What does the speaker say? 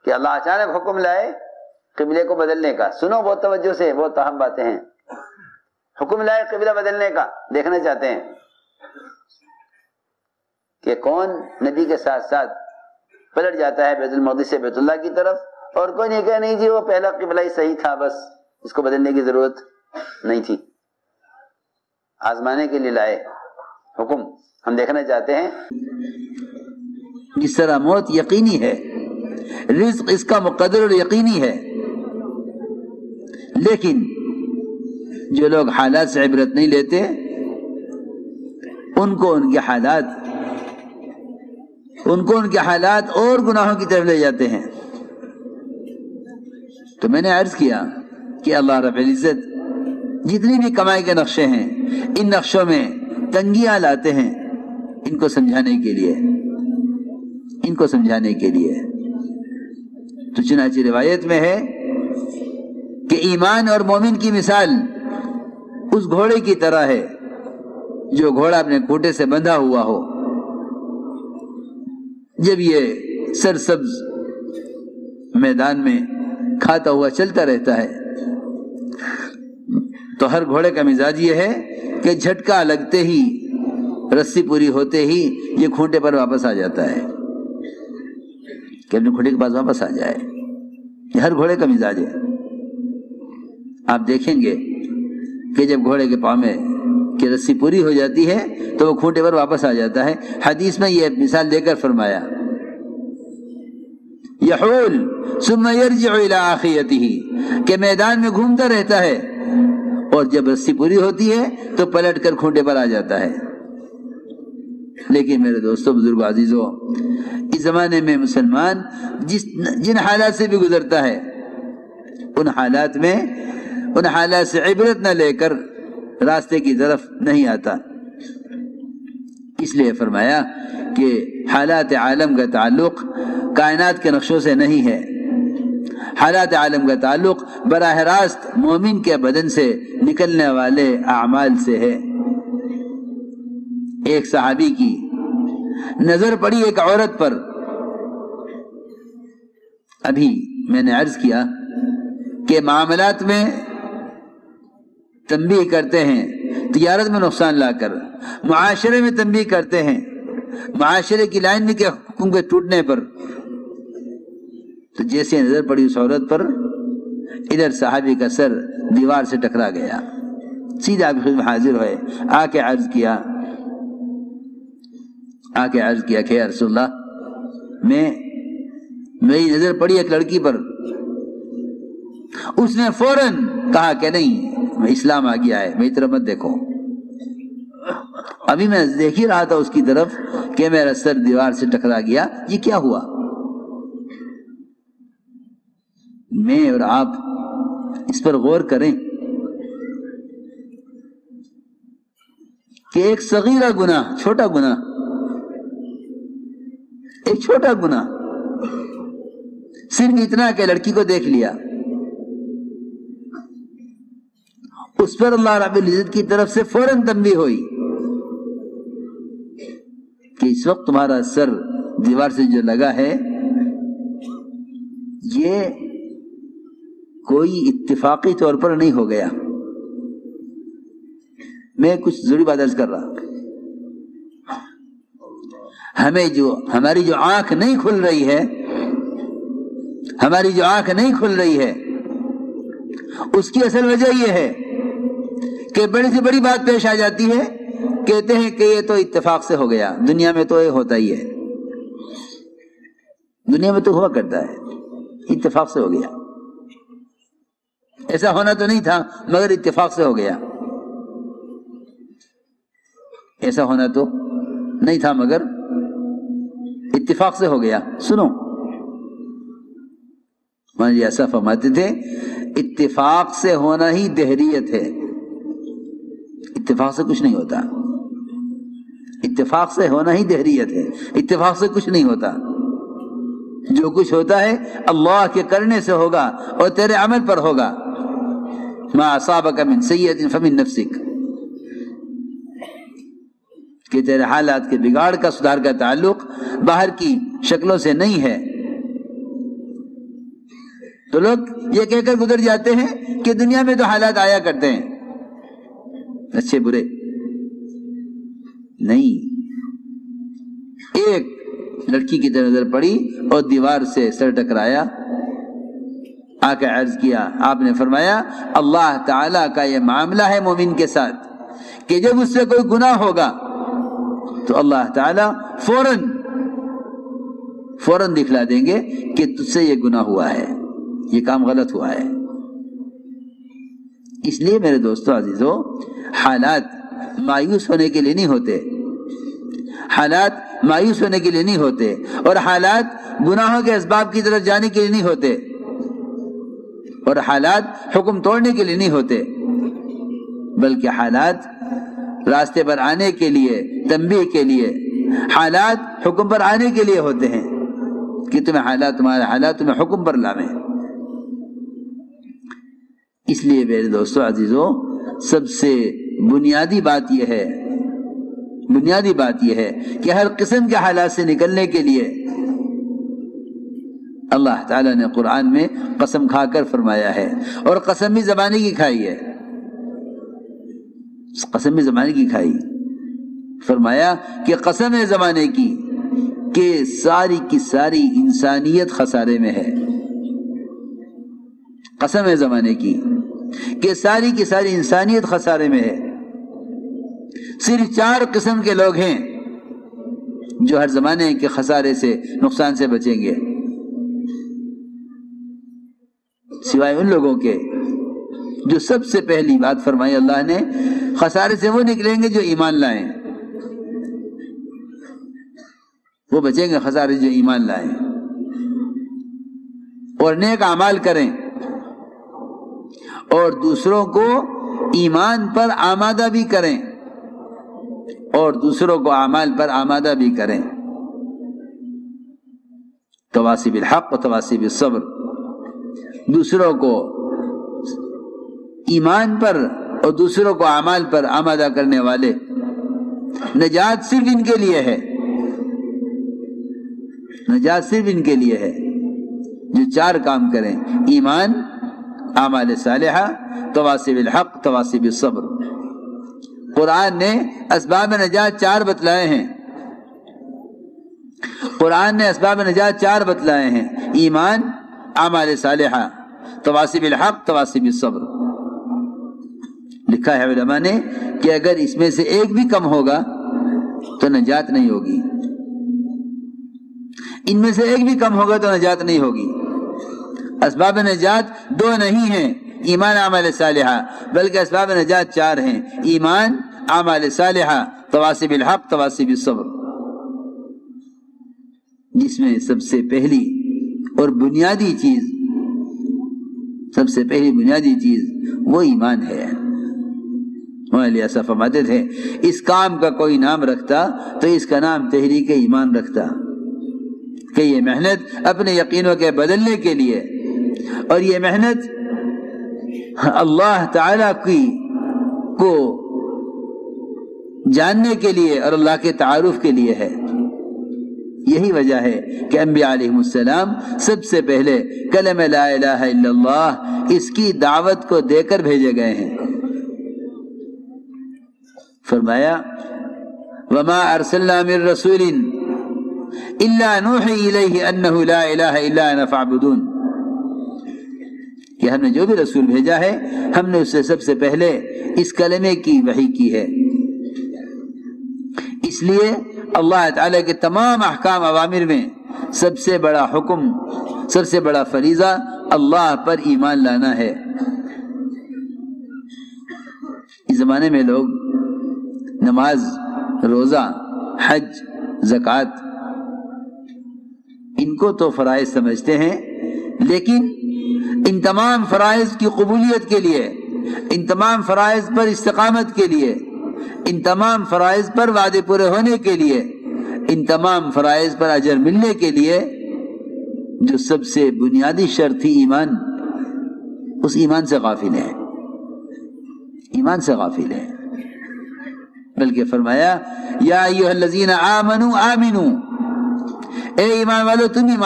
کہ اللہ اچانک حکم لائے قبلے کو بدلنے کا. سنو بہت توجہ سے، بہت اہم باتیں ہیں. حکم لائے قبلہ بدلنے کا، دیکھنا چاہتے ہیں کہ کون نبی کے ساتھ ساتھ پلٹ جاتا ہے بیت المقدس سے بیت اللہ کی طرف، اور کوئی نہیں کہ نہیں جی وہ پہلا قبلہ ہی صحیح تھا، بس اس کو بدلنے کی ضرورت نہیں تھی. آزمانے کے لیے لائے حکم. ہم دیکھنا چاہتے ہیں جس طرح موت یقینی ہے، رزق اس کا مقدر اور یقینی ہے، لیکن جو لوگ حالات سے عبرت نہیں لیتے ان کو ان کے حالات اور گناہوں کی طرف لے جاتے ہیں. تو میں نے عرض کیا کہ اللہ رب العزت جتنی بھی کمائی کے نقشے ہیں، ان نقشوں میں تنگیاں لاتے ہیں ان کو سمجھانے کے لیے. تو چنانچہ روایت میں ہے کہ ایمان اور مومن کی مثال اس گھوڑے کی طرح ہے جو گھوڑا اپنے کھوٹے سے بندھا ہوا ہو. جب یہ سرسبز میدان میں کھاتا ہوا چلتا رہتا ہے تو ہر گھوڑے کا مزاج یہ ہے کہ جھٹکا لگتے ہی، رسی پوری ہوتے ہی یہ کھوٹے پر واپس آ جاتا ہے کہ اپنے کھوٹے کے پاس واپس آ جائے. یہ ہر گھوڑے کا مزاج ہے. آپ دیکھیں گے کہ جب گھوڑے کے پاؤں میں کی رسی پوری ہو جاتی ہے تو وہ کھوٹے پر واپس آ جاتا ہے. حدیث میں یہ مثال دے کر فرمایا یحول ثم یرجع الی آخیتہ، کہ میدان میں گھومتا رہتا ہے اور جب رسی پوری ہوتی ہے تو پلٹ کر کھوٹے پر آ جاتا ہے. لیکن میرے دوستو، بزرگو، عزیزو، اس زمانے میں مسلمان جن حالات سے بھی گزرتا ہے ان حالات سے عبرت نہ لے کر راستے کی طرف نہیں آتا. اس لیے فرمایا کہ حالات عالم کا تعلق کائنات کے نقشوں سے نہیں ہے، حالات عالم کا تعلق براہ راست مومن کے بدن سے نکلنے والے اعمال سے ہے. ایک صحابی کی نظر پڑی ایک عورت پر. ابھی میں نے عرض کیا کہ معاملات میں تنبیہ کرتے ہیں، تجارت میں نقصان لا کر، معاشرے میں تنبیہ کرتے ہیں، معاشرے کی لائن میں کے حکم کے ٹوٹنے پر. تو جیسے نظر پڑی اس عورت پر، ادھر صحابی کا سر دیوار سے ٹکرا گیا. سیدھا آپ خود میں حاضر ہوئے، آ کے عرض کیا کہ یا رسول اللہ، میری نظر پڑی ایک لڑکی پر. اس نے فوراً کہا کہ نہیں، میں اسلام آ گیا ہے، میری طرف مت دیکھو. ابھی میں دیکھ ہی رہا تھا اس کی طرف کہ میرا سر دیوار سے ٹکرا گیا. یہ کیا ہوا؟ میں اور آپ اس پر غور کریں کہ ایک صغیرہ گناہ، چھوٹا گناہ، ایک چھوٹا گناہ، صرف اتنا کہ لڑکی کو دیکھ لیا، اس پر اللہ رب العزت کی طرف سے فوراً تنبیہ ہوئی کہ اس وقت تمہارا سر دیوار سے جو لگا ہے یہ کوئی اتفاقی طور پر نہیں ہو گیا. میں کچھ ضروری بات عرض کر رہا. ہماری جو آنکھ نہیں کھل رہی ہے، اس کی اصل وجہ یہ ہے کہ بڑی سے بڑی بات پیش آ جاتی ہے، کہتے ہیں کہ یہ تو اتفاق سے ہو گیا. دنیا میں تو یہ ہوتا ہی ہے، دنیا میں تو ہوا کرتا ہے، اتفاق سے ہو گیا. ایسا ہونا تو نہیں تھا مگر اتفاق سے ہو گیا. ایسا ہونا تو نہیں تھا مگر اتفاق سے ہو گیا. سنو، مولانا جی ایسا فرماتے تھے، اتفاق سے ہونا ہی دہریت ہے. اتفاق سے کچھ نہیں ہوتا. اتفاق سے ہونا ہی دہریت ہے. اتفاق سے کچھ نہیں ہوتا. جو کچھ ہوتا ہے اللہ کے کرنے سے ہوگا اور تیرے عمل پر ہوگا. ما اصابک من سیئۃ فمن نفسک، کہ تیرے حالات کے بگاڑ کا، سدھار کا تعلق باہر کی شکلوں سے نہیں ہے، تو لوگ یہ کہہ کر گزر جاتے ہیں کہ دنیا میں تو حالات آیا کرتے ہیں، اچھے برے نہیں۔ ایک لڑکی کی طرف نظر پڑی اور دیوار سے سر ٹکرایا، آ کے عرض کیا، آپ نے فرمایا اللہ تعالیٰ کا یہ معاملہ ہے مومن کے ساتھ کہ جب اس سے کوئی گناہ ہوگا تو اللہ تعالیٰ فوراً دکھلا دیں گے کہ تجھ سے یہ گناہ ہوا ہے، یہ کام غلط ہوا ہے۔ اس لیے میرے دوستو عزیزو، حالات مایوس ہونے کے لیے نہیں ہوتے، حالات مایوس ہونے کے لیے نہیں ہوتے، اور حالات گناہوں کے اسباب کی طرف جانے کے لیے نہیں ہوتے، اور حالات حکم توڑنے کے لیے نہیں ہوتے، بلکہ حالات راستے پر آنے کے لیے، تنبیہ کے لیے، حالات حکم پر آنے کے لیے ہوتے ہیں کہ تمہارے حالات تمہیں حکم پر لائیں۔ اس لیے میرے دوستو عزیزو، سب سے بنیادی بات یہ ہے کہ ہر قسم کے حالات سے نکلنے کے لیے اللہ تعالیٰ نے قرآن میں قسم کھا کر فرمایا ہے، اور قسم بھی زمانے کی کھائی ہے، قسم بھی زمانے کی کھائی، فرمایا کہ قسم ہے زمانے کی کہ ساری کی ساری انسانیت خسارے میں ہے، قسم ہے زمانے کی کہ ساری کی ساری انسانیت خسارے میں ہے۔ صرف 4 قسم کے لوگ ہیں جو ہر زمانے کے خسارے سے، نقصان سے بچیں گے، سوائے ان لوگوں کے جو سب سے پہلی بات فرمائی اللہ نے، خسارے سے وہ نکلیں گے جو ایمان لائیں، وہ بچیں گے خسارے جو ایمان لائیں اور نیک اعمال کریں اور دوسروں کو ایمان پر آمادہ بھی کریں اور دوسروں کو اعمال پر آمادہ بھی کریں۔ تواصی بالحق و تواصی بالصبر، دوسروں کو ایمان پر اور دوسروں کو اعمال پر آمادہ کرنے والے۔ نجات صرف ان کے لیے ہے، نجات صرف ان کے لیے ہے جو 4 کام کریں: ایمان، اعمال صالحہ، تواصی بالحق، تواصی بالصبر۔ قرآن نے اسباب نجات 4 بتلائے ہیں، قرآن نے اسباب نجات 4 بتلائے ہیں: ایمان، اعمال صالحہ، تواصی بالحق، تواصی بالصبر۔ لکھا ہے علماء نے کہ اگر اس میں سے ایک بھی کم ہوگا تو نجات نہیں ہوگی، ان میں سے ایک بھی کم ہوگا تو نجات نہیں ہوگی۔ اسباب نجات 2 نہیں ہیں، ایمان، اعمال صالحہ، بلکہ اسباب نجات 4 ہیں: ایمان، اعمال صالحہ، تواصی بالحق، تواصی بالصبر، جس میں سب سے پہلی اور بنیادی چیز، سب سے پہلی بنیادی چیز وہ ایمان ہے۔ مولانا ایسا فرماتے تھے، اس کام کا کوئی نام رکھتا تو اس کا نام تحریک ایمان رکھتا، کہ یہ محنت اپنے یقینوں کے بدلنے کے لیے، اور یہ محنت اللہ تعالیٰ کو جاننے کے لیے اور اللہ کے تعارف کے لیے ہے۔ یہی وجہ ہے کہ انبیاء علیہ السلام سب سے پہلے کلمہ لا الہ الا اللہ اس کی دعوت کو دے کر بھیجے گئے ہیں۔ فرمایا وما ارسلنا من رسول الا نوحی الیہ انہ لا الہ الا انا فاعبدون، کہ ہم نے جو بھی رسول بھیجا ہے ہم نے اس سے سب سے پہلے اس کلمے کی وحی کی ہے۔ اس لیے اللہ تعالیٰ کے تمام احکام اوامر میں سب سے بڑا حکم، سب سے بڑا فریضہ اللہ پر ایمان لانا ہے۔ اس زمانے میں لوگ نماز، روزہ، حج، زکوٰۃ ان کو تو فرائض سمجھتے ہیں، لیکن ان تمام فرائض کی قبولیت کے لیے، ان تمام فرائض پر استقامت کے لیے، ان تمام فرائض پر وعدے پورے ہونے کے لیے، ان تمام فرائض پر اجر ملنے کے لیے جو سب سے بنیادی شرط تھی ایمان، اس ایمان سے غافل ہے، ایمان سے غافل ہے۔ بلکہ فرمایا یا ایھا الذین آمنوا آمنوا، اے ایمان والو تم ایمان